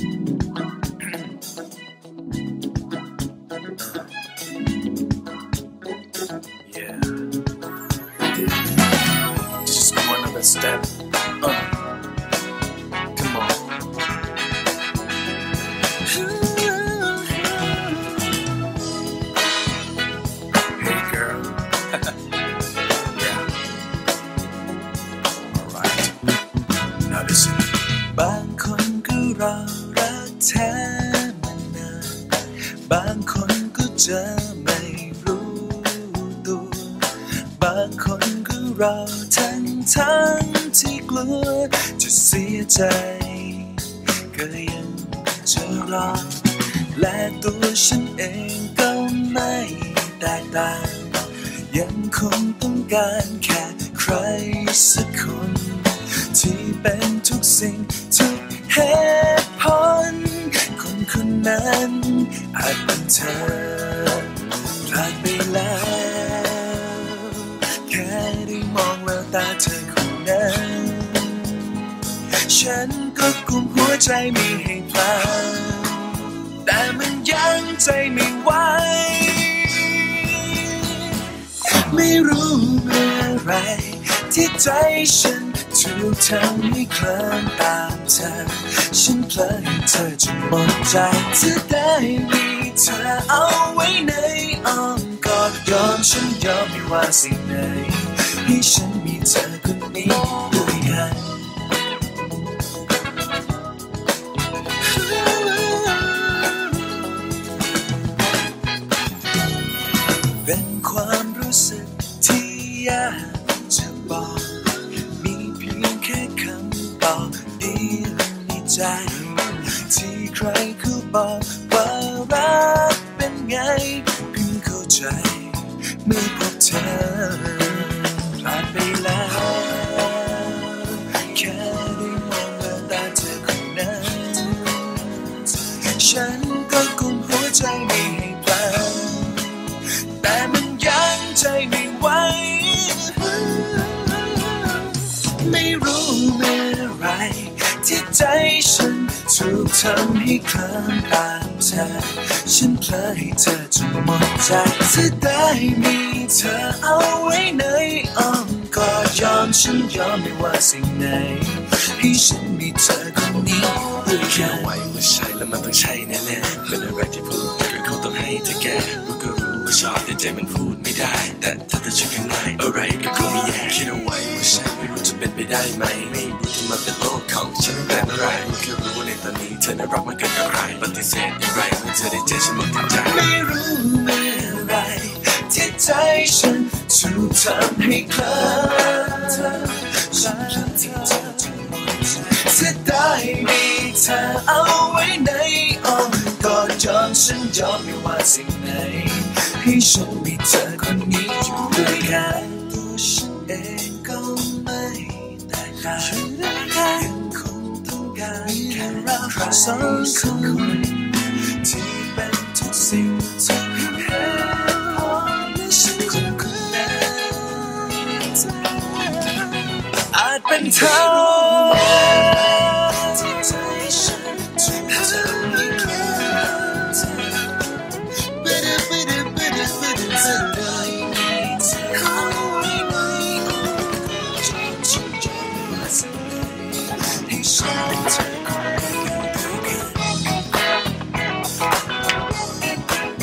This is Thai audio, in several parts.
Yeah. Just one other step. Come on. Hey girl. Yeah. Alright. Now listen. บางคนก็รอรักแท้มานานบางคนก็เจอไม่รู้ตัวบางคนก็รอทั้งที่กลัวจะเสียใจก็ยังจะรอและตัวฉันเองก็ไม่แตกต่างยังคงต้องการแค่ใครสักคนที่เป็นทุกสิ่งทุกเหตุผลคนนั้นอาจเป็นเธอพลาดไปแล้วแค่ได้มองแววตาเธอคนนั้นฉันก็กุมหัวใจไม่ให้พลาดแต่มันยังใจไม่ไหวไม่รู้เมื่อไรที่ใจฉันถูกทำให้เคลิ้มตามเธอฉันเพลินให้เธอจนหมดใจจะได้มีเธอเอาไว้ในอ้อมกอดยอมฉันยอมไม่ว่าสิ่งไหนให้ฉันมีเธอคนนี้ด้วยกันเป็นความรู้สึกที่ยากจะบอกมีเพียงแค่คำบอกเดียวในใจที่ใครเขาบอกว่ารักเป็นไงเพิ่งเข้าใจเมื่อพบเธอพลาดไปแล้วแค่ได้มองแววตาเธอคนนั้นฉันก็กุมหัวใจไม่ให้พลาดแต่มันยังใจไม่ไหวไม่รู้เมื่อไรที่ใจฉันถูกทำให้เคลิ้มตามเธอฉันเพลิดให้เธอจนหมดใจจะได้มีเธอเอาไว้ในอ้อมกอดยอมฉันยอมไม่ว่าสิ่งไหนให้ฉันมีเธอคนนี้ด้วยกันไว้ว่าใช่แล้วมันต้องใช่แน่ๆเป็นอะไรที่พูดก็คงต้องให้เธอแก้รู้ก็รู้ว่าชอบแต่ใจมันพูดไม่ได้แต่ถ้าเธอช่วยกันง่ายอะไรก็คงไม่แย่คิดเอาไว้ว่าใช่ไม่รู้จะเป็นไปได้ไหมไม่รู้ที่มันเป็นโลกของฉันแต่เมื่อไรแค่รู้ว่าในตอนนี้เธอน่ารักมากเกินกับใครปฏิเสธอย่างไรเมื่อเธอได้เจอฉันหมดทั้งใจไม่รู้เมื่อไรที่ใจฉันถูกทำให้เคลิ้มฉันเพลิดที่เธอจนหมดใจจะได้มีเธอเอาไว้ในอ้อมกอดยอมฉันยอมไม่ว่าสิ่งไหนให้ฉันมีเธอคนนี้อยู่ด้วยกันตัวฉันเองก็ไม่แตกต่างยังคงต้องการแค่เราสองคนที่เป็นทุกสิ่งทุกเหตุผลและฉันคนนั้นอาจเป็นเธอที่ใจฉันถูกทำให้เคลิ้มเธอจะได้มีเธอเอาไว้ในอ้อมกอดฉันยอมไม่ว่าสิ่งไหนให้ฉันเป็นเธอคนนี้อยู่ด้วยกัน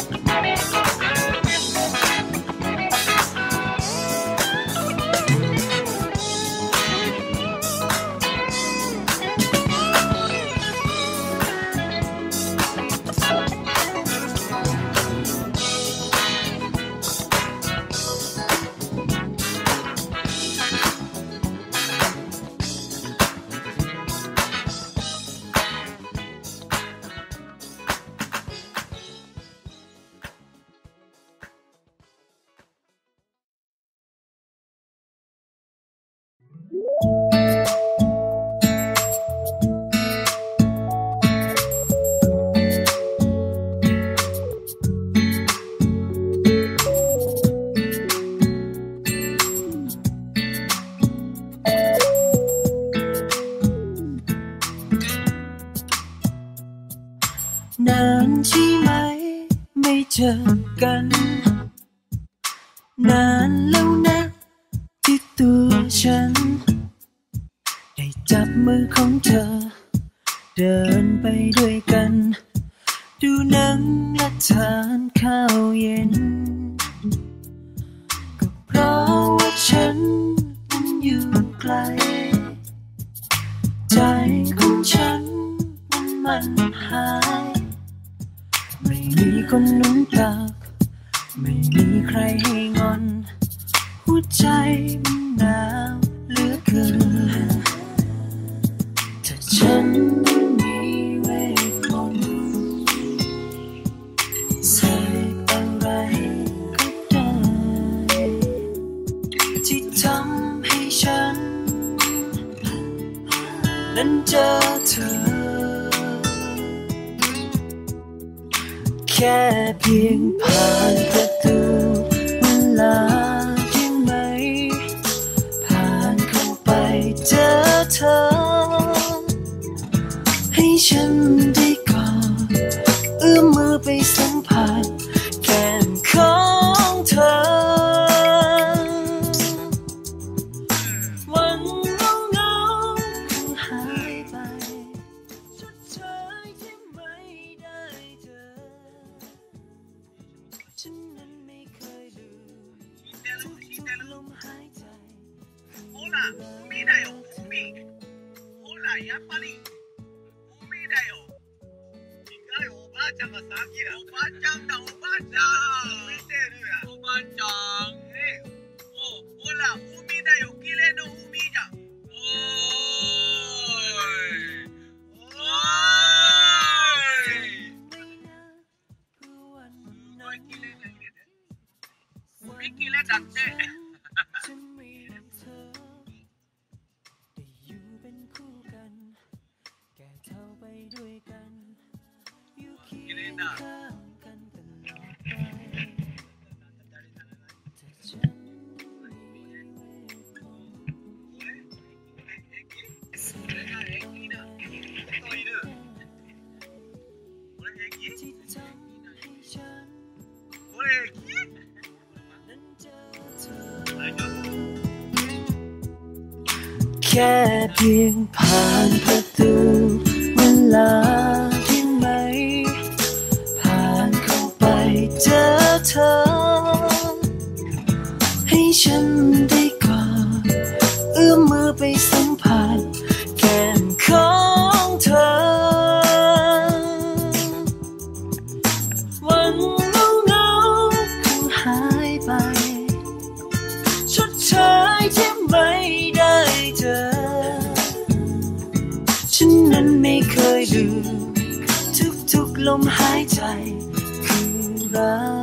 นานใช่ไหมไม่เจอกันนานแล้วนะที่ตัวฉันได้จับมือของเธอเดินไปด้วยกันดูหนังและทานข้าวเย็นก็เพราะว่าฉันนั้นอยู่ไกลใจของฉันนั้นมันหายไม่มีคนหนุนตักไม่มีใครให้งอนหัวใจมันหนาวเหลือเกินถ้าฉันไม่มีเวทมนต์เสกอะไรก็ได้ที่ทำให้ฉันนั้นเจอเธอแค่เพียงผ่านประตูเวลาที่ไหมผ่านเข้าไปเจอเธอให้ฉันได้กอดเอื้อมมือไปสัมผัสแก้มของเธอวันเงาหายไปชดเชยที่ไม่ได้เจอฉันนั้นไม่เคยลืมทุกลมหายใจほら海だよ海ほらやっぱり海だよ違うおばあちゃんがさっきだおばあちゃんだおばあちゃん見てるやおばあちゃんほら海だよ綺麗な海じゃんおーいおーいすごい綺麗な海で海綺麗だってแค่เพียงผ่านประตูเวลาที่ไหมผ่านเข้าไปเจอเธอให้ฉันได้กอดเอื้อมมือไปสัมผัสแก้มของเธอวันเงาหายไปชดเชยที่ไม่ได้เจอฉันนั้นไม่เคยลืมทุกลมหายใจคือรัก